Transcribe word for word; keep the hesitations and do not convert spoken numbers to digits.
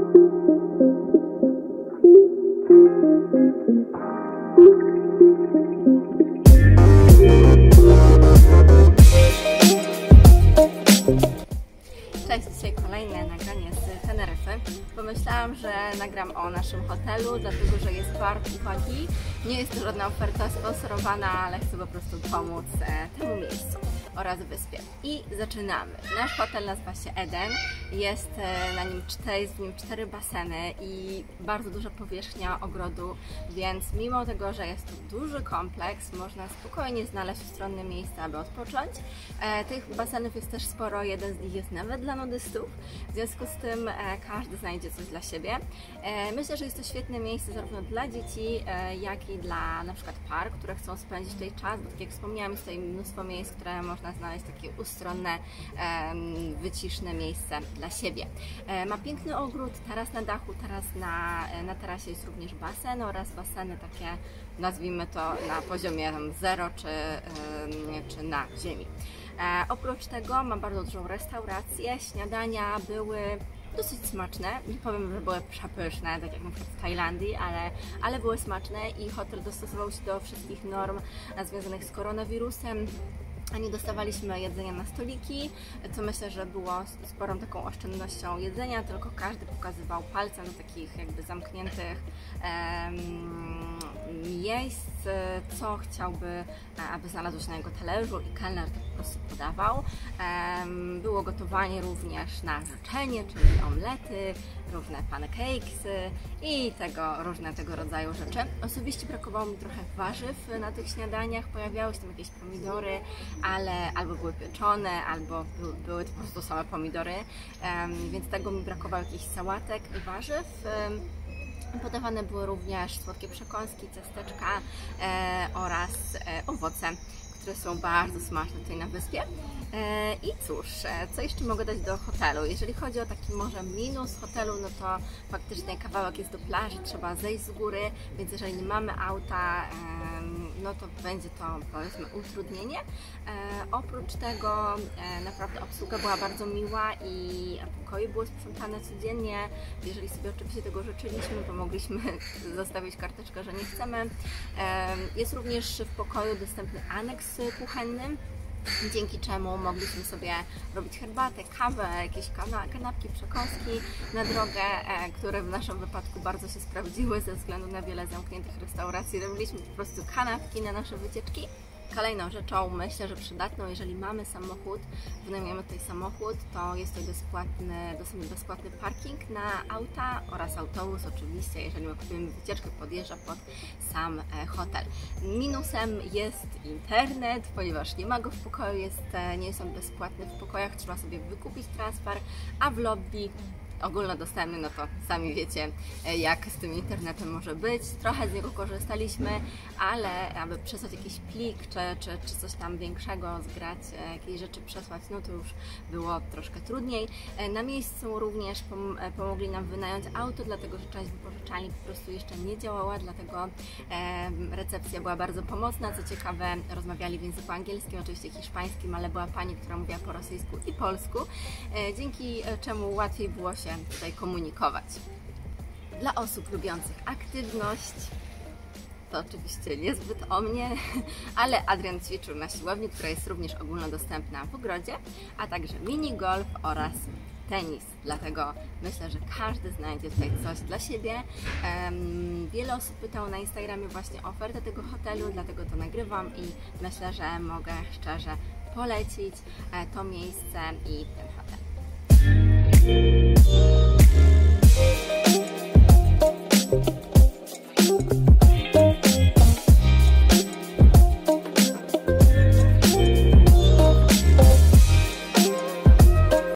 Cześć, dzisiaj kolejne nagranie z Teneryfy. Pomyślałam, że nagram o naszym hotelu, dlatego że jest bardzo uwagi. Nie jest to żadna oferta sponsorowana, ale chcę po prostu pomóc e, temu miejscu oraz wyspie. I zaczynamy. Nasz hotel nazywa się Eden. Jest e, na nim cztery, jest w nim cztery baseny i bardzo duża powierzchnia ogrodu, więc mimo tego, że jest to duży kompleks, można spokojnie znaleźć ustronne miejsce, aby odpocząć. E, tych basenów jest też sporo, jeden z nich jest nawet dla nudystów, w związku z tym e, każdy znajdzie coś dla siebie. E, myślę, że jest to świetne miejsce zarówno dla dzieci, e, jak i dla na przykład par, które chcą spędzić tutaj czas, bo tak jak wspomniałam, jest tutaj mnóstwo miejsc, które można znaleźć takie ustronne, e, wyciszne miejsce dla siebie. E, ma piękny ogród, taras na dachu, teraz na, na tarasie jest również basen oraz baseny takie, nazwijmy to, na poziomie tam zero czy, e, czy na ziemi. E, oprócz tego ma bardzo dużą restaurację, śniadania były dosyć smaczne, nie powiem, że były przepyszne, tak jak na przykład w Tajlandii, ale, ale były smaczne i hotel dostosował się do wszystkich norm związanych z koronawirusem. A nie dostawaliśmy jedzenia na stoliki, co myślę, że było sporą taką oszczędnością jedzenia, tylko każdy pokazywał palcem do takich jakby zamkniętych em, miejsc, co chciałby, aby znalazło się na jego talerzu i kelner to po prostu podawał. Em, było gotowanie również na życzenie, czyli omlety, różne pancakesy i tego, różne tego rodzaju rzeczy. Osobiście brakowało mi trochę warzyw na tych śniadaniach, pojawiały się tam jakieś pomidory, ale albo były pieczone, albo by, były to po prostu same pomidory, um, więc tego mi brakowało, jakichś sałatek i warzyw. Um, podawane były również słodkie przekąski, ciasteczka e, oraz e, owoce, które są bardzo smaczne tutaj na wyspie. E, I cóż, co jeszcze mogę dać do hotelu? Jeżeli chodzi o taki może minus hotelu, no to faktycznie kawałek jest do plaży, trzeba zejść z góry, więc jeżeli nie mamy auta, e, no to będzie to, powiedzmy, utrudnienie. E, oprócz tego e, naprawdę obsługa była bardzo miła i pokoje były sprzątane codziennie. Jeżeli sobie oczywiście tego życzyliśmy, to mogliśmy zostawić karteczkę, że nie chcemy. E, jest również w pokoju dostępny aneks kuchenny, dzięki czemu mogliśmy sobie robić herbatę, kawę, jakieś kanapki, przekąski na drogę, e, które w naszym wypadku bardzo się sprawdziły ze względu na wiele zamkniętych restauracji. Robiliśmy po prostu kanapki na nasze wycieczki. Kolejną rzeczą, myślę, że przydatną, jeżeli mamy samochód, wynajmujemy tutaj samochód, to jest to bezpłatny, dosyć bezpłatny parking na auta oraz autobus oczywiście, jeżeli my kupujemy wycieczkę, podjeżdża pod sam hotel. Minusem jest internet, ponieważ nie ma go w pokoju, jest, nie jest on bezpłatny w pokojach, trzeba sobie wykupić transfer, a w lobby ogólnodostępny, no to sami wiecie, jak z tym internetem może być. Trochę z niego korzystaliśmy, ale aby przesłać jakiś plik, czy, czy, czy coś tam większego zgrać, jakieś rzeczy przesłać, no to już było troszkę trudniej. Na miejscu również pomogli nam wynająć auto, dlatego że część wypożyczalni po prostu jeszcze nie działała, dlatego recepcja była bardzo pomocna. Co ciekawe, rozmawiali w języku angielskim, oczywiście hiszpańskim, ale była pani, która mówiła po rosyjsku i polsku, dzięki czemu łatwiej było się tutaj komunikować. Dla osób lubiących aktywność, to oczywiście niezbyt o mnie, ale Adrian ćwiczył na siłowni, która jest również ogólnodostępna w ogrodzie, a także mini golf oraz tenis, dlatego myślę, że każdy znajdzie tutaj coś dla siebie. Um, wiele osób pytało na Instagramie właśnie o ofertę tego hotelu, dlatego to nagrywam i myślę, że mogę szczerze polecić to miejsce i ten hotel.